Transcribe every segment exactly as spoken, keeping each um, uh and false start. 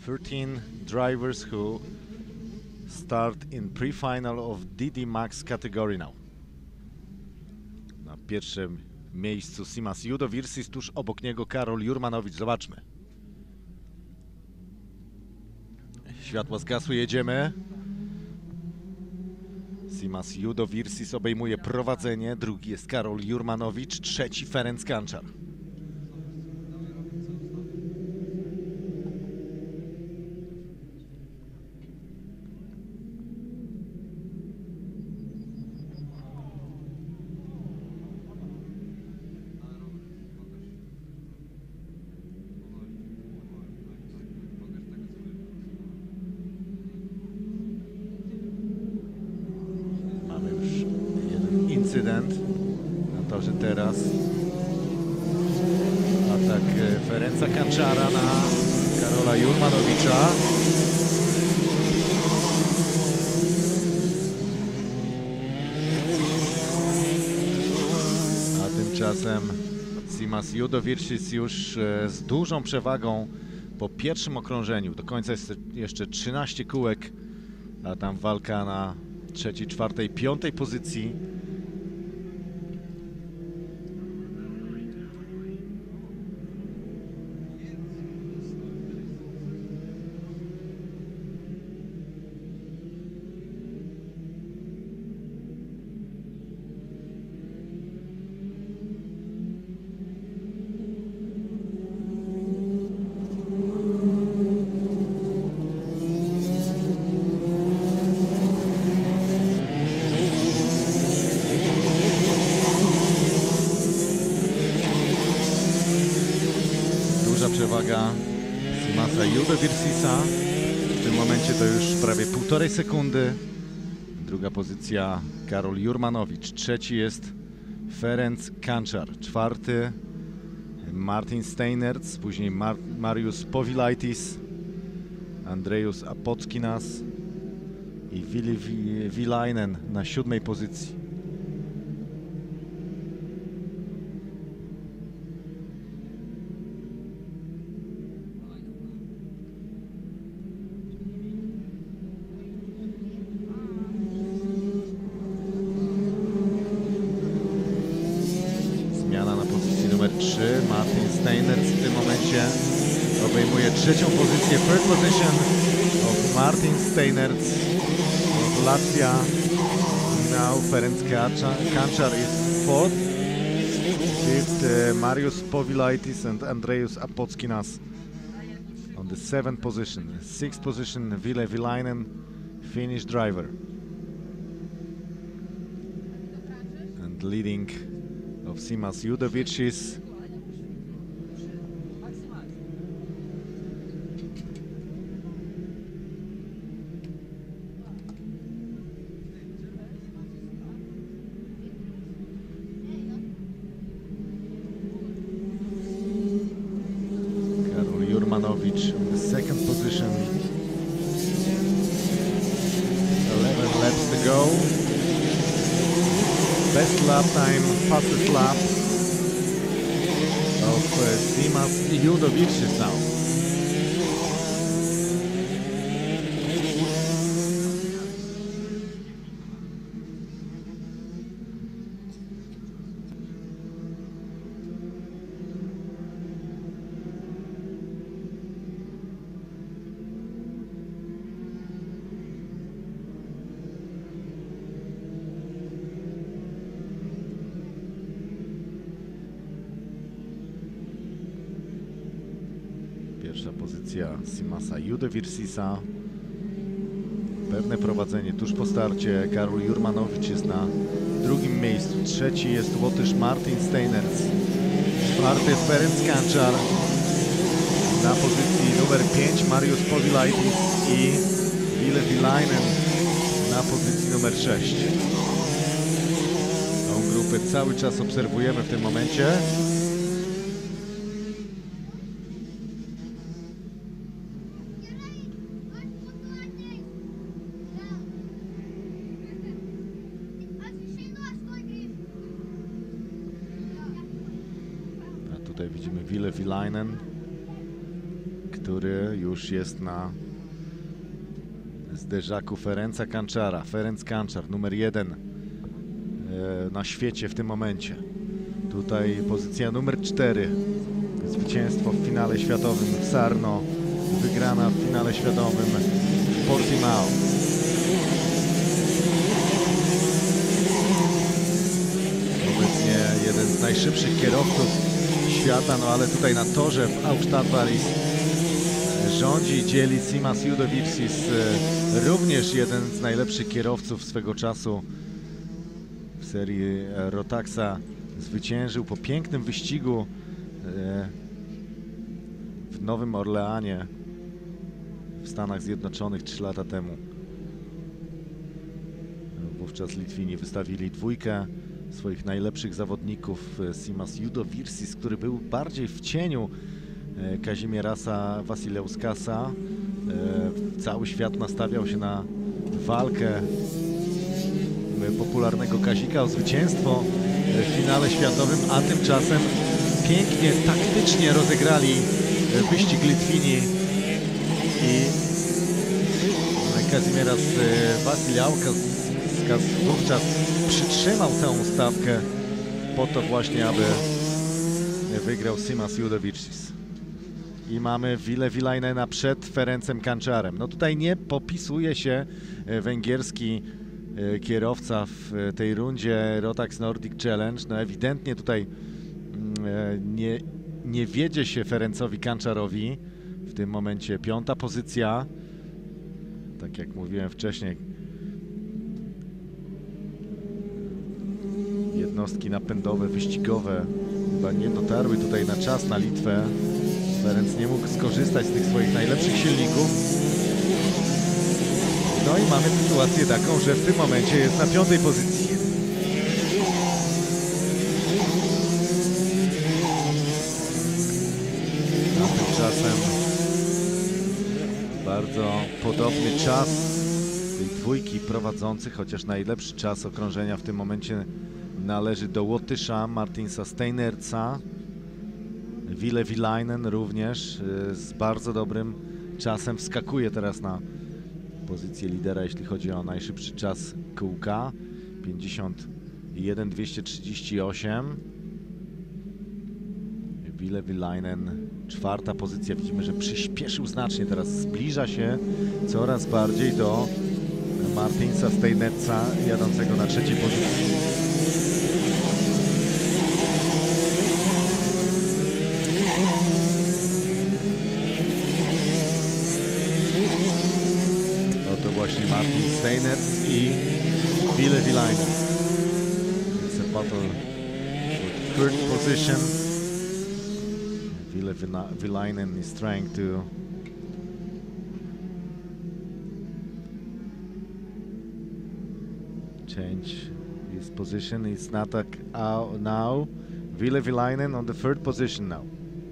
thirteen drivers who start in pre-final of D D Max category now. Na pierwszym miejscu Simas Judovirsis, tuż obok niego Karol Jurmanowicz. Zobaczmy. Światła zgasły, jedziemy. Simas Judovirsis obejmuje prowadzenie, drugi jest Karol Jurmanowicz, trzeci Ferenc Kanczar. Incydent na torze teraz. Atak Ferenca Kanczara na Karola Jurmanowicza. A tymczasem Simas Judovirsis już z dużą przewagą po pierwszym okrążeniu. Do końca jest jeszcze trzynaście kółek, a tam walka na trzeciej, czwartej, piątej pozycji. Przewaga Simasa Judovirsisa. W tym momencie to już prawie półtorej sekundy. Druga pozycja Karol Jurmanowicz. Trzeci jest Ferenc Kanczar. Czwarty Martin Steinerz. Później Mar Mariusz Povilaitis, Andrejus Apockinas i Vili Vilainen na siódmej pozycji. trzy. Martin Steinerz w tym momencie obejmuje trzecią pozycję. Third position of Martin Steinerz of Latvia. Now Ferenc Kanczar is fourth. Fifth uh, Mariusz Povilaitis and Andrejus Apockinas on the seventh position. Sixth position Ville Vilainen, Finnish driver. And leading of Simas Judovirsis. Karol Jurmanowicz in the second position. eleven laps to go. Best lap time, fastest lap of uh, Simas Judovirsis now. Pierwsza pozycja Simasa Judovirsisa. Pewne prowadzenie tuż po starcie. Karol Jurmanowicz jest na drugim miejscu. Trzeci jest Łotysz Martin Steinerz. Czwarty jest Ferenc Kanczar. Na pozycji numer pięć Mariusz Povilaitis i Ville Vilainen na pozycji numer sześć. Tą grupę cały czas obserwujemy w tym momencie. Tutaj widzimy Ville Vilainen, który już jest na zderzaku Ferenca Kanczara. Ferenc Kanczar, numer jeden na świecie w tym momencie. Tutaj pozycja numer cztery. Zwycięstwo w finale światowym w Sarno. Wygrana w finale światowym w Portimao. Obecnie jeden z najszybszych kierowców świata, no ale tutaj na torze w Hauptstadt Paris rządzi i dzieli Simas Judovicis, również jeden z najlepszych kierowców swego czasu w serii Rotaxa. Zwyciężył po pięknym wyścigu w Nowym Orleanie w Stanach Zjednoczonych trzy lata temu. Wówczas Litwini wystawili dwójkę swoich najlepszych zawodników. Simas Judovicis, który był bardziej w cieniu Kazimierasa Wasiliauskasa. Cały świat nastawiał się na walkę popularnego Kazika o zwycięstwo w finale światowym, a tymczasem pięknie, taktycznie rozegrali wyścig Litwini i Kazimieras Wasiliauskas wówczas przytrzymał całą stawkę po to właśnie, aby wygrał Simas Judovicis. I mamy Ville Vilainena przed Ferencem Kanczarem. No tutaj nie popisuje się węgierski kierowca w tej rundzie Rotax Nordic Challenge. No ewidentnie tutaj nie, nie wiedzie się Ferencowi Kanczarowi. W tym momencie piąta pozycja. Tak jak mówiłem wcześniej, jednostki napędowe, wyścigowe chyba nie dotarły tutaj na czas na Litwę. Ferenc nie mógł skorzystać z tych swoich najlepszych silników. No i mamy sytuację taką, że w tym momencie jest na piątej pozycji. A tymczasem bardzo podobny czas tej dwójki prowadzących, chociaż najlepszy czas okrążenia w tym momencie należy do Łotysza Martinsa Steinertsa. Ville Vilainen również z bardzo dobrym czasem wskakuje teraz na pozycję lidera, jeśli chodzi o najszybszy czas kółka. pięćdziesiąt jeden dwieście trzydzieści osiem. Ville Vilainen, czwarta pozycja. Widzimy, że przyspieszył znacznie, teraz zbliża się coraz bardziej do Martinsa Steinertsa, jadącego na trzeciej pozycji. To właśnie Martin Steinerts i Ville Vilainen. It's a battle for third position. Ville Vilainen is trying to change his position. It's not a, now. Ville Vilainen on the third position now.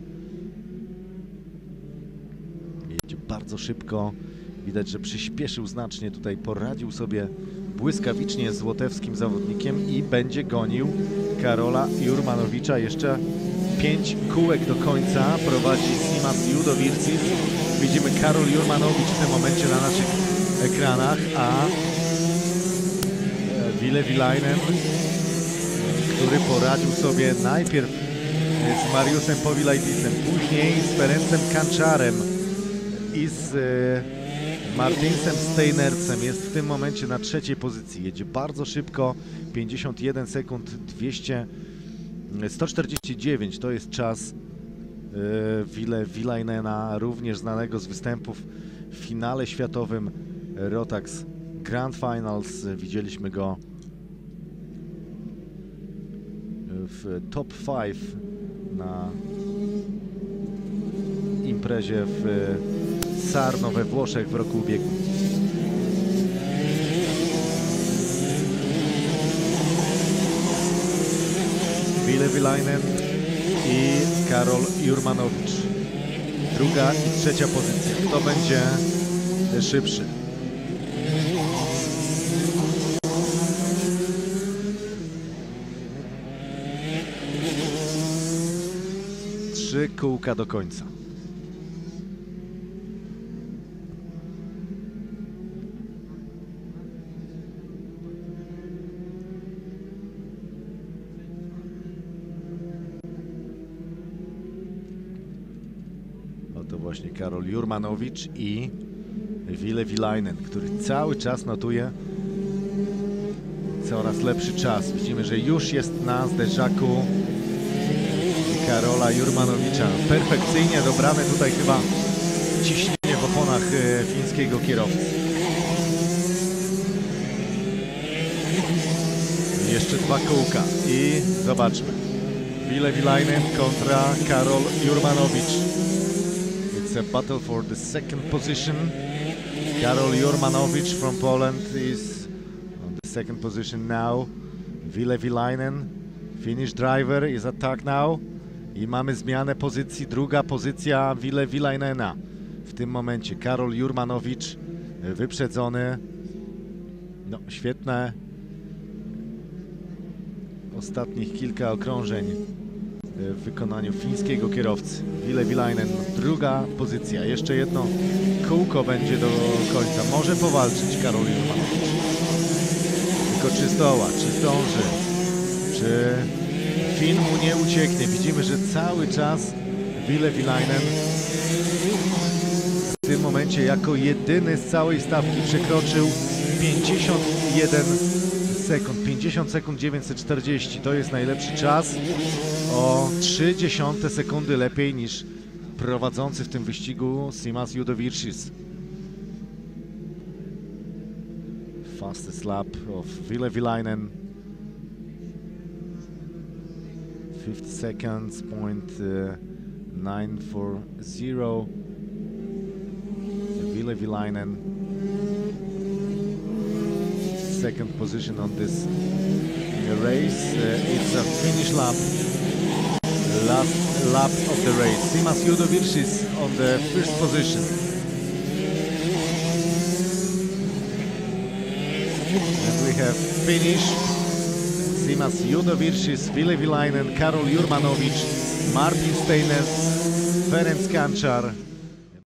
Jedzie bardzo szybko. Widać, że przyspieszył znacznie, tutaj poradził sobie błyskawicznie z łotewskim zawodnikiem i będzie gonił Karola Jurmanowicza. Jeszcze pięć kółek do końca prowadzi Simas Judovicis. Widzimy Karol Jurmanowicz w tym momencie na naszych ekranach, a Ville Vilainen, który poradził sobie najpierw z Mariuszem Povilaitisem, później z Ferencem Kanczarem i z Martinsem Steinertsem, jest w tym momencie na trzeciej pozycji. Jedzie bardzo szybko, pięćdziesiąt jeden sekund dwieście, sto czterdzieści dziewięć to jest czas Ville Vilainena, również znanego z występów w finale światowym Rotax Grand Finals. Widzieliśmy go w top pięć na imprezie w Sarno we Włoszech w roku ubiegłym. Ville Vilainen i Karol Jurmanowicz. Druga i trzecia pozycja. Kto będzie szybszy? Trzy kółka do końca. właśnie Karol Jurmanowicz i Ville Vilainen, który cały czas notuje coraz lepszy czas. Widzimy, że już jest na zderzaku Karola Jurmanowicza. Perfekcyjnie dobrane tutaj chyba ciśnienie w oponach fińskiego kierowcy. Jeszcze dwa kółka i zobaczmy. Ville Vilainen kontra Karol Jurmanowicz. It's a battle for the second position. Karol Jurmanowicz from Poland is on the second position now. Ville Vilainen, Finnish driver, is attack now. I mamy zmianę pozycji, druga pozycja Ville Vilainena. W tym momencie Karol Jurmanowicz wyprzedzony. No, świetne ostatnich kilka okrążeń w wykonaniu fińskiego kierowcy. Ville Vilainen, druga pozycja. Jeszcze jedno kółko będzie do końca. Może powalczyć Karol Jurmanowicz. Tylko czy zdoła, czy zdąży, czy Fin mu nie ucieknie. Widzimy, że cały czas Ville Vilainen w tym momencie jako jedyny z całej stawki przekroczył pięćdziesiąt jeden sekund. pięćdziesiąt sekund dziewięćset czterdzieści. To jest najlepszy czas. O trzy dziesiąte sekundy lepiej niż prowadzący w tym wyścigu Simas Judoviršys. Fastest lap of Ville Vilainen. fifty seconds, point uh, nine four zero. Ville Vilainen, second position on this race. Uh, it's a finish lap, last lap of the race. Simas Judoviršys on the first position. And we have finished. Simas Judoviršys, Ville Vilainen, Karol Jurmanowicz, Martin Steinert, Ferenc Kančar,